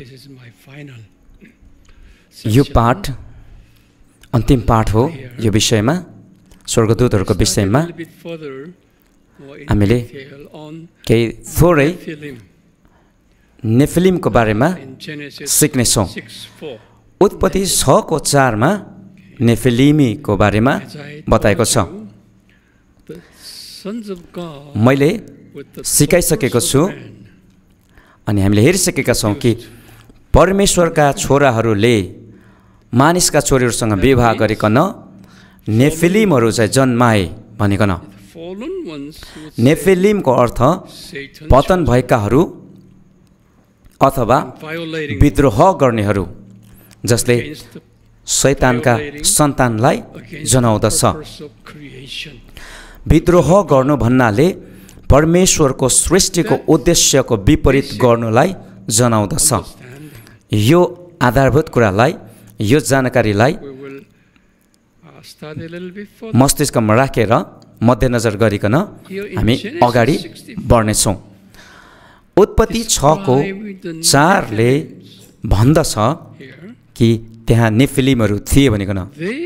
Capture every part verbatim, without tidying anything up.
यो पाठ अन्तिम पाठ हो यो विषयमा स्वर्गदूतहरूको विषयमा हामीले केही थोरै नेफिलिमको बारेमा सिक्नेछौँ। उत्पत्ति छको चारमा नेफिलिमीको बारेमा बताएको छ। मैले सिकाइसकेको छु अनि हामीले हेरिसकेका छौँ कि परमेश्वरका छोराहरूले मानिसका छोरीहरूसँग विवाह गरिकन नेफिलिमहरू चाहिँ जन्माए भनिकन। नेफिलिमको अर्थ पतन भएकाहरू अथवा विद्रोह गर्नेहरू जसले शैतानका सन्तानलाई जनाउँदछ। विद्रोह गर्नु भन्नाले परमेश्वरको सृष्टिको उद्देश्यको विपरीत गर्नुलाई जनाउँदछ। यो आधारभूत कुरालाई यो जानकारीलाई मस्तिष्कमा राखेर मध्यनजर गरिकन हामी अगाडि बढ्नेछौँ। उत्पत्ति छको चारले भन्दछ कि त्यहाँ नेफिलिमहरू थिए भनिकन।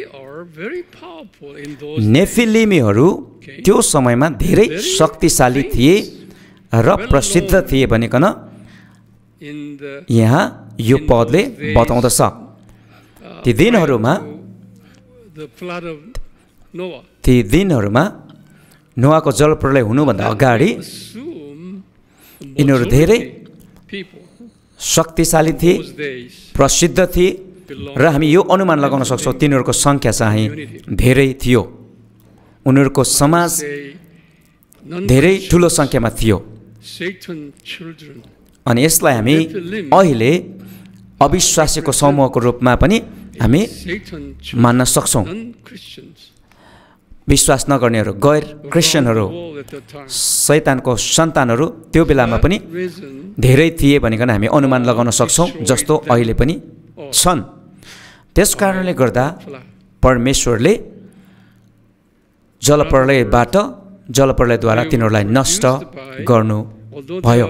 नेफिलिमीहरू त्यो समयमा धेरै शक्तिशाली थिए र प्रसिद्ध थिए भनिकन यहाँ यो पदले बताउँदछ। ती दिनहरूमा ती दिनहरूमा नोआको जलप्रलय हुनुभन्दा अगाडि यिनीहरू धेरै शक्तिशाली थिए, प्रसिद्ध थिए र हामी यो अनुमान लगाउन सक्छौँ तिनीहरूको सङ्ख्या चाहिँ धेरै थियो। उनीहरूको समाज धेरै ठुलो सङ्ख्यामा थियो। अनि यसलाई हामी अहिले अविश्वासीको समूहको रूपमा पनि हामी मान्न सक्छौँ। विश्वास नगर्नेहरू, गैर क्रिस्चियनहरू, शैतानको सन्तानहरू त्यो बेलामा पनि धेरै थिए भनिकन हामी अनुमान लगाउन सक्छौँ, जस्तो अहिले पनि छन्। त्यस कारणले गर्दा परमेश्वरले जलप्रलयबाट जलप्रलयद्वारा तिनीहरूलाई नष्ट गर्नुभयो।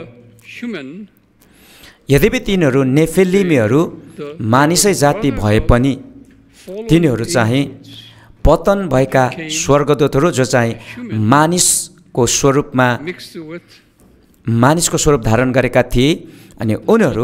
यद्यपि तिनीहरू नेफिलिमीहरू मानिसै जाति भए पनि तिनीहरू चाहिँ पतन भएका स्वर्गदूतहरू जो चाहिँ मानिसको स्वरूपमा मानिसको स्वरूप धारण गरेका थिए। अनि उनीहरू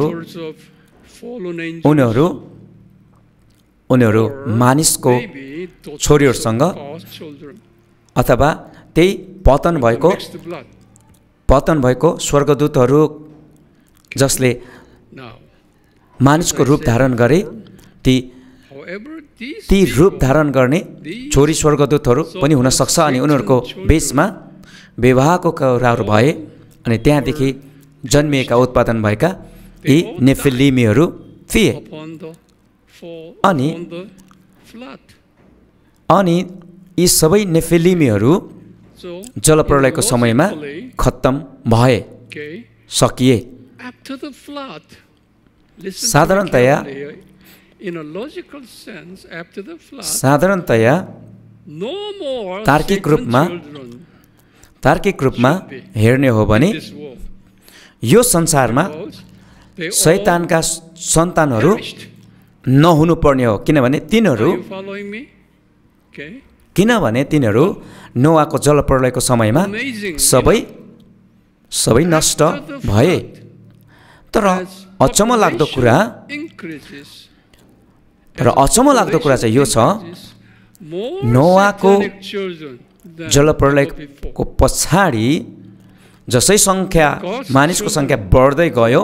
उनीहरू उनीहरू मानिसको छोरीहरूसँग अथवा त्यही पतन भएको पतन भएको स्वर्गदूतहरू जसले मानिसको रूप धारण गरे ती ती रूप धारण गर्ने छोरी स्वर्गदूतहरू पनि हुन सक्छ। अनि उनीहरूको बीचमा विवाहको कुराहरू भए अनि त्यहाँदेखि जन्मिएका उत्पादन भएका यी नेफिलिमीहरू थिए। अनि अनि यी सबै नेफिलिमीहरू जलप्रलयको समयमा खत्तम भए, सकिए। साधारणतया साधारणतया तार्किक रूपमा तार्किक रूपमा हेर्ने हो भने यो संसारमा शैतानका सन्तानहरू नहुनुपर्ने हो, किनभने तिनीहरू किनभने तिनीहरू नोआको जलप्रलयको समयमा सबै सबै नष्ट भए। तर अचम्म लाग्दो कुरा तर अचम्म लाग्दो कुरा चाहिँ यो छ, नोआको जलप्रलयको पछाडि जसै सङ्ख्या मानिसको सङ्ख्या बढ्दै गयो,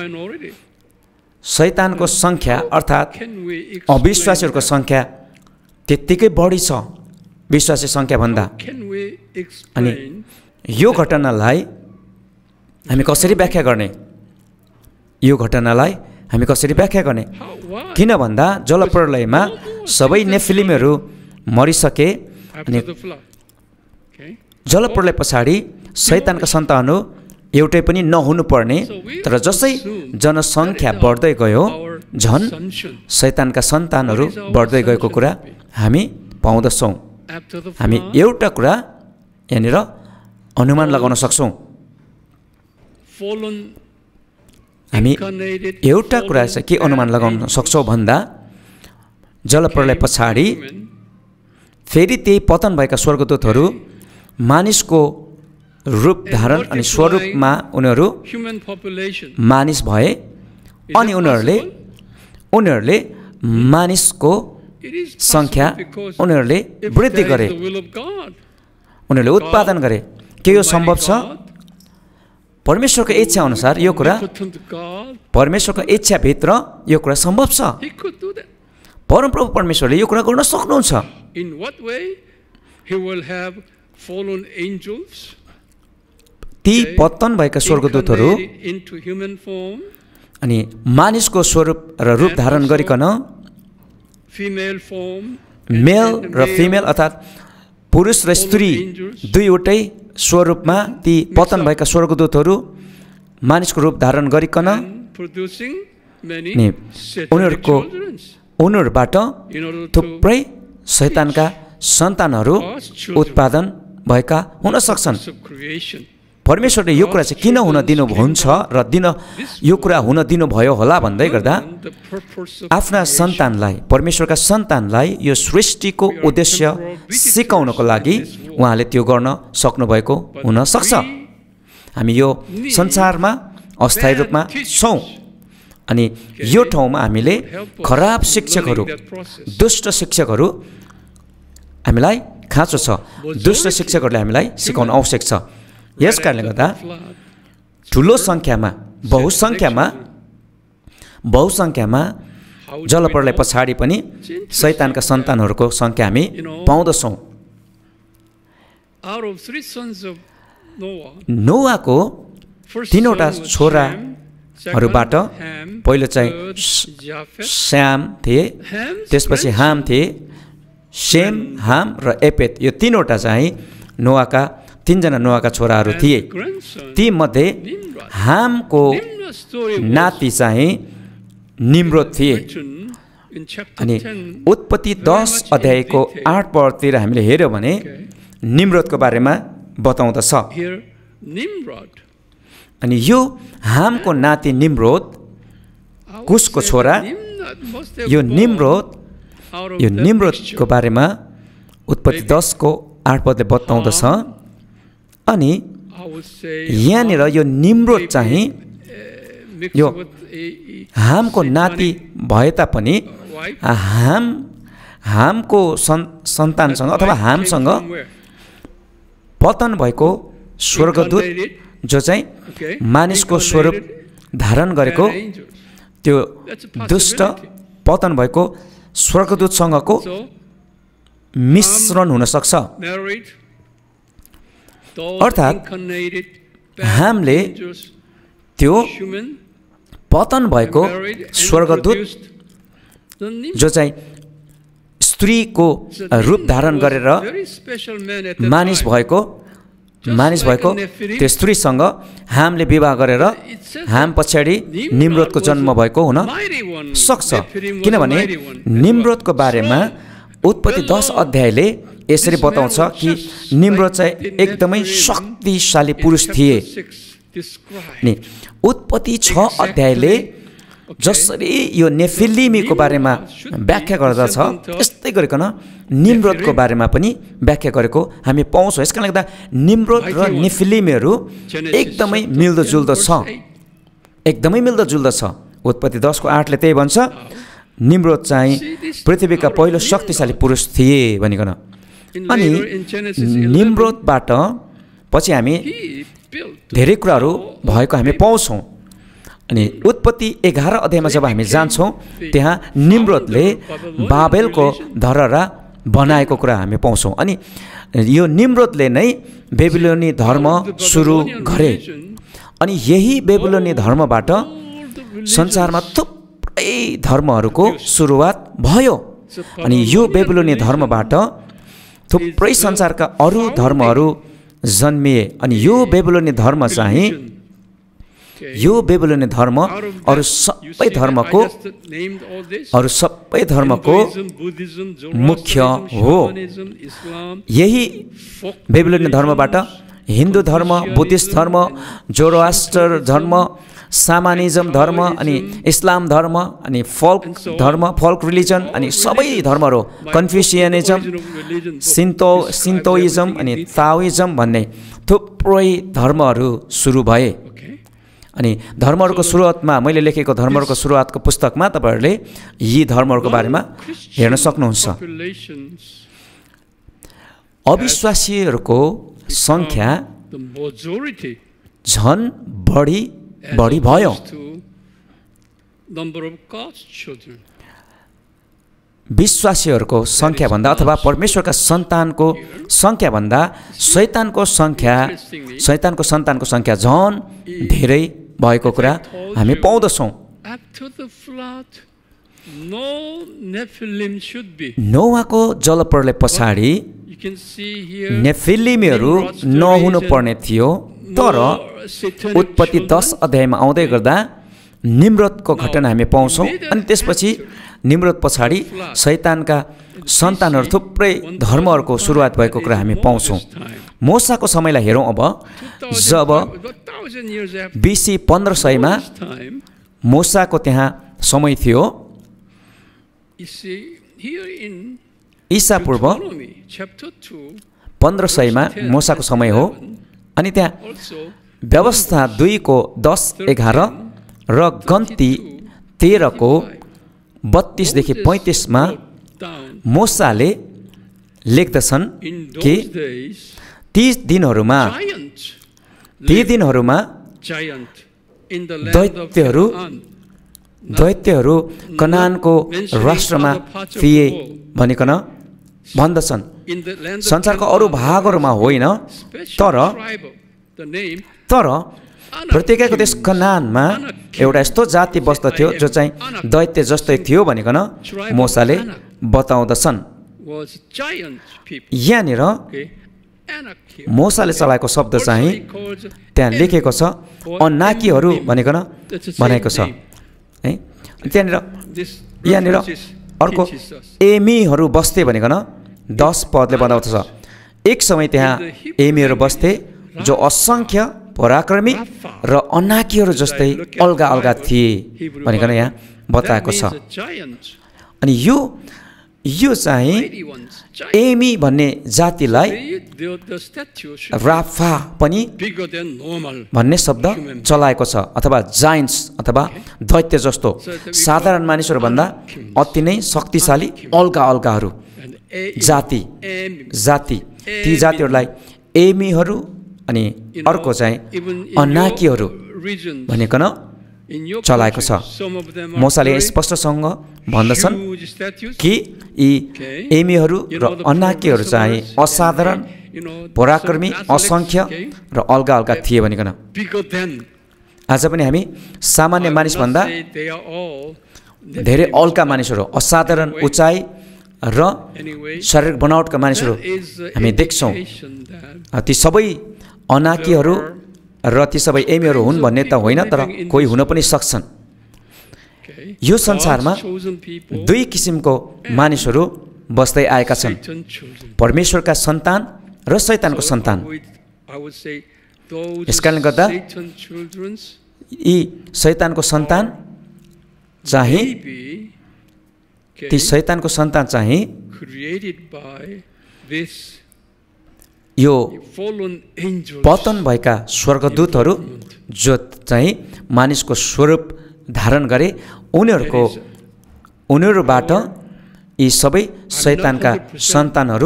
शैतानको सङ्ख्या अर्थात् अविश्वासीहरूको सङ्ख्या त्यत्तिकै बढी छ विश्वासी सङ्ख्याभन्दा। अनि यो घटनालाई हामी कसरी व्याख्या गर्ने यो घटनालाई हामी कसरी व्याख्या गर्ने किन भन्दा जलप्रलयमा सबै नेफिलिमहरू मरिसके। अनि जलप्रलय पछाडि शैतानका सन्तानहरू एउटै पनि नहुनु पर्ने, तर जसै जनसङ्ख्या बढ्दै गयो झन् शैतानका सन्तानहरू बढ्दै गएको कुरा हामी पाउँदछौँ। हामी एउटा कुरा यहाँनिर अनुमान लगाउन सक्छौँ। हामी एउटा कुरा चाहिँ के अनुमान लगाउन सक्छौँ भन्दा जलप्रलय पछाडि फेरि त्यही पतन भएका स्वर्गदूतहरू मानिसको रूप धारण अनि स्वरूपमा उनीहरू मानिस भए अनि उनीहरूले उनीहरूले मानिसको सङ्ख्या उनीहरूले वृद्धि गरे, उनीहरूले उत्पादन गरे। के यो सम्भव छ? परमेश्वरको इच्छा अनुसार यो कुरा, परमेश्वरको इच्छाभित्र यो कुरा सम्भव छ। परमप्रभु परमेश्वरले यो कुरा गर्न सक्नुहुन्छ। ती पतन भएका स्वर्गदूतहरू अनि मानिसको स्वरूप र रूप धारण गरिकन मेल र फिमेल अर्थात् पुरुष र स्त्री दुईवटै स्वरूपमा ती पतन भएका स्वर्गदूतहरू मानिसको रूप धारण गरिकन उनीहरूको उनीहरूबाट थुप्रै शैतानका सन्तानहरू उत्पादन भएका हुन सक्छन्। परमेश्वरले यो कुरा चाहिँ किन हुन दिनुहुन्छ र दिन यो कुरा हुन दिनुभयो होला भन्दै गर्दा आफ्ना सन्तानलाई, परमेश्वरका सन्तानलाई यो सृष्टिको उद्देश्य सिकाउनको लागि उहाँले त्यो गर्न सक्नुभएको हुन सक्छ। हामी यो संसारमा अस्थायी रूपमा छौँ अनि यो ठाउँमा हामीले खराब शिक्षकहरू, दुष्ट शिक्षकहरू हामीलाई खाँचो छ। दुष्ट शिक्षकहरूले हामीलाई सिकाउन आवश्यक छ। यस कारणले गर्दा ठुलो सङ्ख्यामा बहुसङ्ख्यामा बहुसङ्ख्यामा जलप्रलय पछाडि पनि शैतानका सन्तानहरूको सङ्ख्या हामी पाउँदछौँ। नोआको तीनवटा छोराहरूबाट पहिलो चाहिँ श्याम थिए, त्यसपछि हाम थिए, सेम, हाम र एपेत। यो तीनवटा चाहिँ नोआका तीनजना नोआका छोराहरू थिए। ती मध्ये हामको नाति चाहिँ निम्रोद थिए। अनि उत्पत्ति दस अध्यायको आठ पदतिर हामीले हेऱ्यौँ भने निम्रोदको बारेमा बताउँदछ। अनि यो हामको नाति निम्रोद कुशको छोरा, यो निम्रोद यो निम्रोदको बारेमा उत्पत्ति दसको आठ पदले बताउँदछ। अनि यहाँनिर यो निम्रोद चाहिँ यो हामको नाति भए तापनि हाम हामको सन्तानसँग अथवा हामसँग पतन भएको स्वर्गदूत जो चाहिँ मानिसको स्वरूप धारण गरेको त्यो दुष्ट पतन भएको स्वर्गदूतसँगको मिश्रण हुन सक्छ। अर्थात् हामले त्यो पतन भएको स्वर्गदूत जो चाहिँ स्त्रीको रूप धारण गरेर मानिस भएको मानिस भएको त्यो स्त्रीसँग हामले विवाह गरेर हाम पछाडि निम्रोदको जन्म भएको हुन सक्छ। किनभने निम्रोदको बारेमा उत्पत्ति दस अध्यायले यसरी बताउँछ कि निम्रोद चाहिँ एकदमै शक्तिशाली पुरुष थिए। नि उत्पत्ति छ अध्यायले जसरी यो नेफिलिमीको बारेमा व्याख्या गर्दछ त्यस्तै गरिकन निम्रोदको बारेमा पनि व्याख्या गरेको हामी पाउँछौँ। यसकारणले गर्दा निम्रोद र नेफिलिमीहरू एकदमै मिल्दोजुल्दो छ, एकदमै मिल्दोजुल्दो छ। उत्पत्ति दसको आठले त्यही भन्छ, निम्रोद चाहिँ पृथ्वीका पहिलो शक्तिशाली पुरुष थिए भनिकन। अनि निम्रोदबाट पछि हामी धेरै कुराहरू भएको हामी पाउँछौँ। अनि उत्पत्ति एघार अध्यायमा जब हामी जान्छौँ त्यहाँ निम्रोदले बाबेलको धरहरा बनाएको कुरा हामी पाउँछौँ। अनि यो निम्रोदले नै बेबिलोनी धर्म सुरु गरे। अनि यही बेबिलोनी धर्मबाट संसारमा थुप्रै धर्महरूको सुरुवात भयो। अनि यो बेबिलोनी धर्मबाट थुप्रै संसारका अरू धर्महरू जन्मिए। अनि यो बेबिलोनी धर्म चाहिँ यो बेबिलोनी धर्म अरू सबै धर्मको अरू सबै धर्मको मुख्य हो। यही बेबिलोनी धर्मबाट हिन्दू धर्म, बुद्धिस्ट धर्म, जोरोआस्टर धर्म, सामानिजम धर्म अनि इस्लाम धर्म अनि फोल्क धर्म फोल्क रिलिजन अनि सबै धर्महरू कन्फ्युसियनिजम सिन्तो सिन्तोइजम अनि ताओइजम भन्ने थुप्रै धर्महरू सुरु भए अनि धर्महरूको सुरुवातमा मैले लेखेको धर्महरूको सुरुवातको पुस्तकमा तपाईहरूले यी धर्महरूको बारेमा हेर्न सक्नुहुन्छ अविश्वासीहरूको सङ्ख्या झन् बढी बढी भयो विश्वासीहरूको सङ्ख्याभन्दा अथवा परमेश्वरका सन्तानको सङ्ख्याभन्दा शैतानको सङ्ख्या शैतानको सन्तानको सङ्ख्या झन् धेरै भएको कुरा हामी पाउँदछौँ नोआको जलप्रलय पछाडि नेफिलिमहरू नहुनु पर्ने थियो तर उत्पत्ति दस अध्यायमा आउँदै गर्दा निम्रोदको घटना हामी पाउँछौँ अनि त्यसपछि निम्रोद पछाडि शैतानका सन्तानहरू थुप्रै धर्महरूको सुरुवात भएको कुरा हामी पाउँछौँ मोसाको समयलाई हेरौँ अब जब बिसी पन्ध्र सयमा मोसाको त्यहाँ समय थियो ईसा पूर्व पन्ध्र सयमा मोसाको समय हो अनि त्यहाँ व्यवस्था दुईको दस एघार र गन्ती तेह्रको बत्तीसदेखि पैँतिसमा मोसाले लेख्दछन् कि ती दिनहरूमा ती दिनहरूमा दैत्यहरू दैत्यहरू कनानको राष्ट्रमा थिए भनिकन भन्दछन् संसारको अरू भागहरूमा होइन तर तर प्रत्येकको देश कनानमा एउटा यस्तो जाति बस्दथ्यो जो चाहिँ दैत्य जस्तै थियो भनिकन मोसाले बताउँदछन् यहाँनिर मोसाले चलाएको शब्द चाहिँ त्यहाँ लेखेको छ अनाकीहरू भनिकन भनेको छ है त्यहाँनिर यहाँनिर अर्को एमीहरू बस्थे भनिकन दस पदले बताउँछ एक समय त्यहाँ एमीहरू बस्थे जो असङ्ख्य पराक्रमी र अनाकीहरू जस्तै अलगा अलगा थिए भनिकन यहाँ बताएको छ अनि यो यो चाहिँ एमी भन्ने जातिलाई राफा पनि भन्ने शब्द चलाएको छ अथवा जाइन्ट्स अथवा दैत्य जस्तो साधारण मानिसहरूभन्दा अति नै शक्तिशाली अलगा अलगाहरू जाति जाति ती जातिहरूलाई एमीहरू अनि अर्को चाहिँ अनाकीहरू भनिकन चलाएको छ मोसाले स्पष्टसँग भन्दछन् कि यी एमीहरू र अनाकीहरू चाहिँ असाधारण पराक्रमी असङ्ख्य र अलगा अलगा थिए भनिकन आज पनि हामी सामान्य मानिसभन्दा धेरै अलगा मानिसहरू असाधारण उचाइ र शारीरिक बनावटका मानिसहरू हामी देख्छौँ ती सबै अनाकीहरू र ती सबै एमीहरू हुन् भन्ने त होइन तर कोही हुन पनि सक्छन् यो संसारमा दुई किसिमको मानिसहरू बस्दै आएका छन् परमेश्वरका सन्तान र शैतानको सन्तान यसकारणले गर्दा यी शैतानको सन्तान चाहिँ ती शैतानको सन्तान चाहिँ यो पतन भएका स्वर्गदूतहरू जो चाहिँ मानिसको स्वरूप धारण गरे उनीहरूको उनीहरूबाट यी सबै शैतानका सन्तानहरू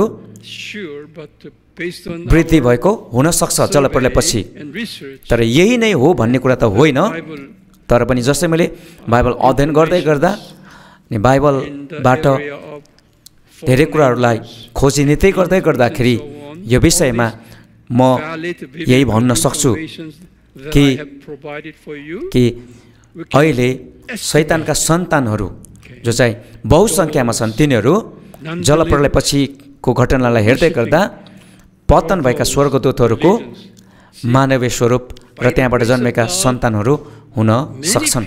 वृद्धि भएको हुनसक्छ जलप्रलयपछि तर यही नै हो भन्ने कुरा त होइन तर पनि जस्तै मैले बाइबल अध्ययन गर्दै गर्दा अनि बाइबलबाट धेरै कुराहरूलाई खोजी नित्य गर्दै गर्दाखेरि यो विषयमा म यही भन्न सक्छु कि कि अहिले शैतानका सन्तानहरू जो चाहिँ बहुसङ्ख्यामा छन् तिनीहरू जलप्रलयपछिको घटनालाई हेर्दै गर्दा पतन भएका स्वर्गदूतहरूको मानवीय स्वरूप र त्यहाँबाट जन्मेका सन्तानहरू हुन सक्छन्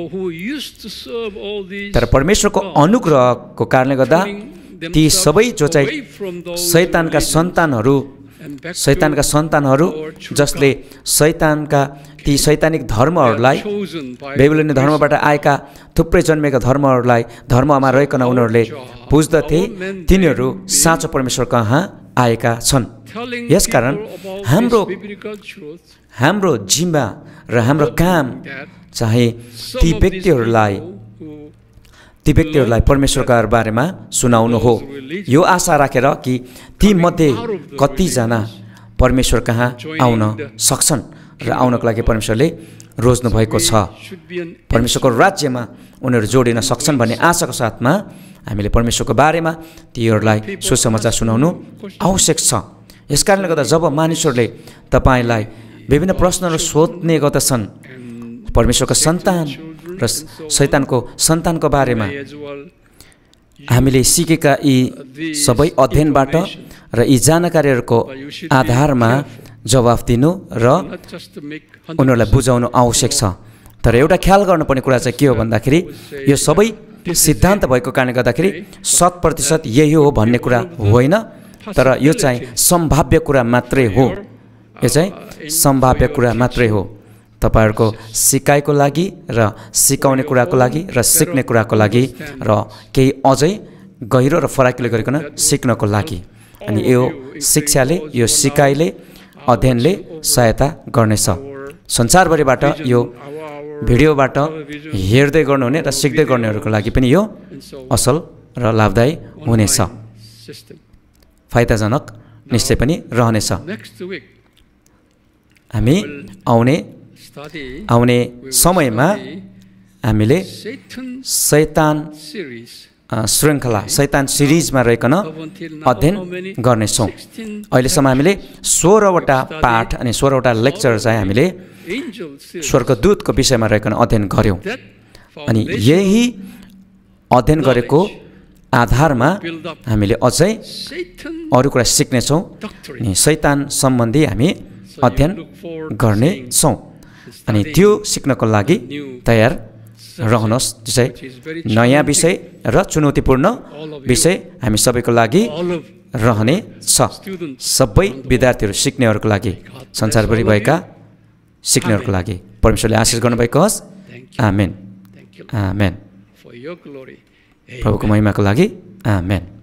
तर परमेश्वरको अनुग्रहको कारणले गर्दा ती सबै जो चाहिँ शैतानका सन्तानहरू शैतानका सन्तानहरू जसले शैतानका ती शैतानिक धर्महरूलाई बेबिलोनियन धर्मबाट आएका थुप्रै जन्मेका धर्महरूलाई धर्ममा रहिकन उनीहरूले पुज्दथे तिनीहरू साँचो परमेश्वर कहाँ आएका छन्। यसकारण हाम्रो हाम्रो जिम्मा र हाम्रो काम चाहे ती व्यक्तिहरूलाई ती व्यक्तिहरूलाई परमेश्वरका बारेमा सुनाउनु हो, यो आशा राखेर कि ती मध्ये कतिजना परमेश्वर कहाँ आउन सक्छन् र आउनको लागि परमेश्वरले रोज्नु भएको छ। परमेश्वरको राज्यमा उनीहरू जोडिन सक्छन् भन्ने आशाको साथमा हामीले परमेश्वरको बारेमा तीहरूलाई सुसमाचार सुनाउनु आवश्यक छ। यसकारणले गर्दा जब मानिसहरूले तपाईँलाई विभिन्न प्रश्नहरू सोध्ने गर्दछन् परमेश्वरको सन्तान र शैतानको सन्तानको बारेमा, हामीले सिकेका यी सबै अध्ययनबाट र यी जानकारीहरूको आधारमा जवाफ दिनु र उनीहरूलाई बुझाउनु आवश्यक छ। तर एउटा ख्याल गर्नुपर्ने कुरा चाहिँ के हो भन्दाखेरि यो सबै सिद्धान्त भएको कारणले गर्दाखेरि शत प्रतिशत यही हो भन्ने कुरा होइन, तर यो चाहिँ सम्भाव्य कुरा मात्रै हो। यो चाहिँ सम्भाव्य कुरा मात्रै हो। तपाईहरूको सिकाइको लागि र सिकाउने कुराको लागि र सिक्ने कुराको लागि र केही अझै गहिरो र फराकिलो गरिकन सिक्नको लागि। अनि यो शिक्षाले यो सिकाइले अध्ययनले सहायता गर्नेछ। संसारभरिबाट यो भिडियोबाट हेर्दै गर्नुहुने र सिक्दै गर्नेहरूको लागि पनि यो असल र लाभदायी हुनेछ, फाइदाजनक निश्चय पनि रहनेछ। हामी आउने आउने समयमा हामीले शैतान श्रृङ्खला शैतान सिरिजमा रहिकन अध्ययन गर्नेछौँ। अहिलेसम्म हामीले सोह्रवटा पाठ अनि सोह्रवटा लेक्चर चाहिँ हामीले स्वर्गदूतको विषयमा रहिकन अध्ययन गऱ्यौँ। अनि यही अध्ययन गरेको आधारमा हामीले अझै अरू कुरा सिक्नेछौँ अनि शैतान सम्बन्धी हामी अध्ययन गर्नेछौँ। अनि त्यो सिक्नको लागि तयार रहनुहोस्। चाहिँ नयाँ विषय र चुनौतीपूर्ण विषय हामी सबैको लागि रहने छ। सबै विद्यार्थीहरू सिक्नेहरूको लागि, संसारभरि भएका सिक्नेहरूको लागि परमेश्वरले आशिष गर्नुभएको होस्। आमेन आमेन। प्रभुको महिमाको लागि आमेन।